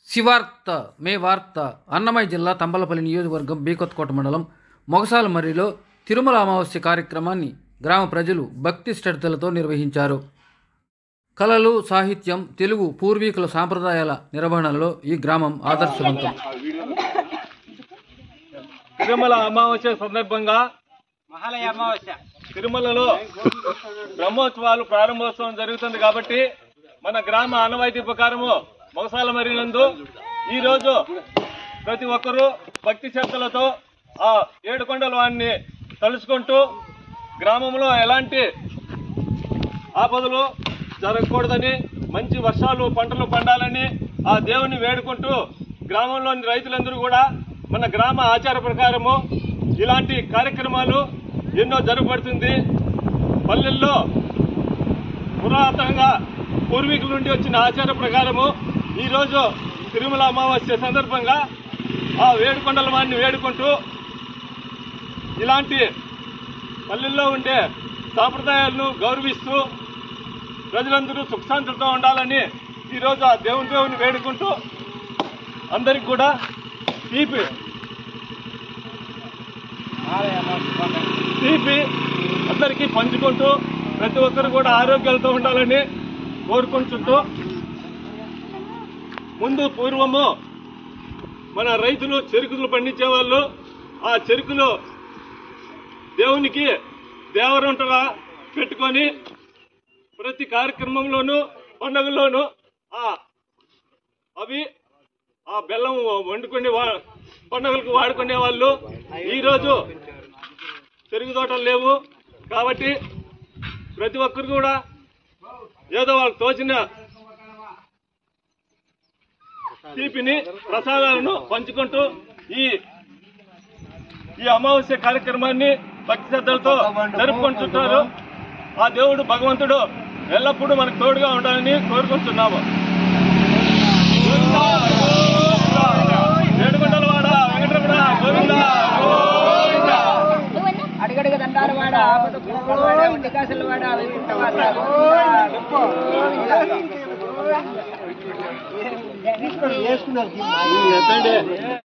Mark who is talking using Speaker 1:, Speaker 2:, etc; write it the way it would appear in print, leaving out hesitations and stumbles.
Speaker 1: శివార్త మే వార్త అన్నమయ్య జిల్లా తంబలపల్లి నియోజకవర్గం బీకొత్తకోట మండలం మొగసాలమర్రిలో తిరుమల అమావాస్య కార్యక్రమాన్ని గ్రామ ప్రజలు భక్తి శ్రద్ధలతో నిర్వహించారు. కళలు, సాహిత్యం, తెలుగు పూర్వీకుల సాంప్రదాయాల నిర్వహణలో ఈ గ్రామం ఆదర్శవంతం.
Speaker 2: తిరుమల అమావాస్య సందర్భంగా తిరుమలలో బ్రహ్మోత్సవాలు ప్రారంభోత్సవం జరుగుతుంది కాబట్టి మన గ్రామ ఆనవాయితీ ప్రకారము మొగసాలమర్రి నందు ఈరోజు ప్రతి ఒక్కరూ భక్తి శ్రద్ధలతో ఆ ఏడుకొండల వాడిని తలుచుకుంటూ గ్రామంలో ఎలాంటి ఆపదలు జరగకూడదని, మంచి వర్షాలు పంటలు పండాలని ఆ దేవుని వేడుకుంటూ గ్రామంలోని రైతులందరూ కూడా మన గ్రామ ఆచార ప్రకారము ఇలాంటి కార్యక్రమాలు ఎన్నో జరగబడుతుంది. పల్లెల్లో పురాతనంగా పూర్వీకుల నుండి వచ్చిన ఆచార ప్రకారము ఈరోజు తిరుమల అమావాస్య సందర్భంగా ఆ ఏడుకొండల వాడిని వేడుకుంటూ ఇలాంటి పల్లెల్లో ఉండే సాంప్రదాయాలను గౌరవిస్తూ ప్రజలందరూ సుఖశాంతులతో ఉండాలని ఈరోజు ఆ దేవుని వేడుకుంటూ అందరికి కూడా తీపి అందరికీ పంచుకుంటూ ప్రతి ఒక్కరు కూడా ఆరోగ్యాలతో ఉండాలని కోరుకుంటుంటూ, ముందు పూర్వము మన రైతులు చెరుకులు పండించేవాళ్ళు ఆ చెరుకులు దేవునికి దేవరంటలా పెట్టుకొని ప్రతి కార్యక్రమంలోనూ పండుగల్లోనూ అవి ఆ బెల్లం వండుకునే పండుగలకు వాడుకునే వాళ్ళు. ఈరోజు చెరుకు తోటలు లేవు కాబట్టి ప్రతి ఒక్కరు కూడా ఏదో వాళ్ళు తోచిన తీపిని, ప్రసాదాలను పంచుకుంటూ ఈ అమావాస్య కార్యక్రమాన్ని భక్తి శ్రద్ధలతో జరుపుకుంటుంటారు. ఆ దేవుడు భగవంతుడు ఎల్లప్పుడూ మనకు తోడుగా ఉండాలని కోరుకుంటున్నాము. ఏడుకొండలవాడ వెంకటరమణ గోవింద.
Speaker 3: అడిగడిగ దండాల వాడ, ఆపద వాడ, ఉండి కాసుల వాడ,
Speaker 2: వేసుకున్నారు